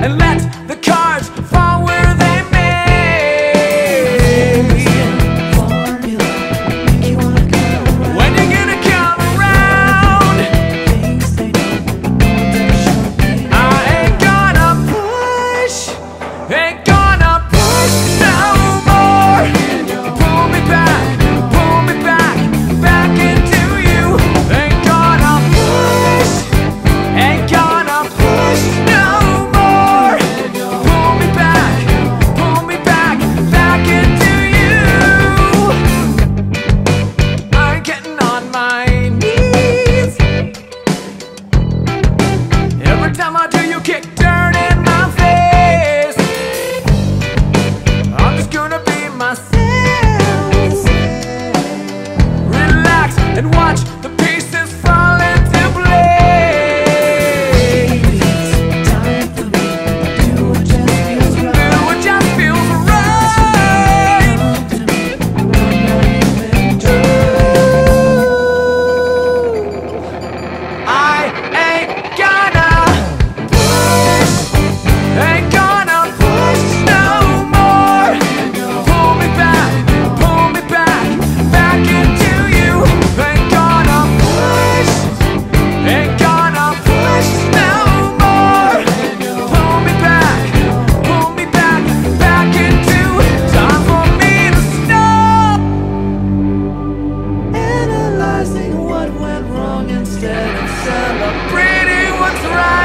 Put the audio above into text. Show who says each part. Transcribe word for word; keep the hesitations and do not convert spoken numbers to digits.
Speaker 1: and let the cards fall where they may. When you're gonna come around, I ain't gonna push, ain't gonna push no more. Pull me back, pull me back, back into you. Ain't gonna push, ain't gonna push no more. Pull me back, pull me back, back into you. I'm getting on my knees. Every time I do, you kick dirt in my face. I'm just gonna be myself. Relax and watch the pieces fall into place.
Speaker 2: Time for me to do what just feels
Speaker 1: Do
Speaker 2: right.
Speaker 1: what just feels right.
Speaker 2: To me, I'm not even
Speaker 1: I ain't gonna push, ain't gonna push no more. Pull me back, pull me back, back into you. Ain't gonna push, ain't gonna push no more. Pull me back, pull me back, back into. Time for me to stop.
Speaker 2: analyzing what went wrong instead of celebrating
Speaker 1: Celebrating what's right.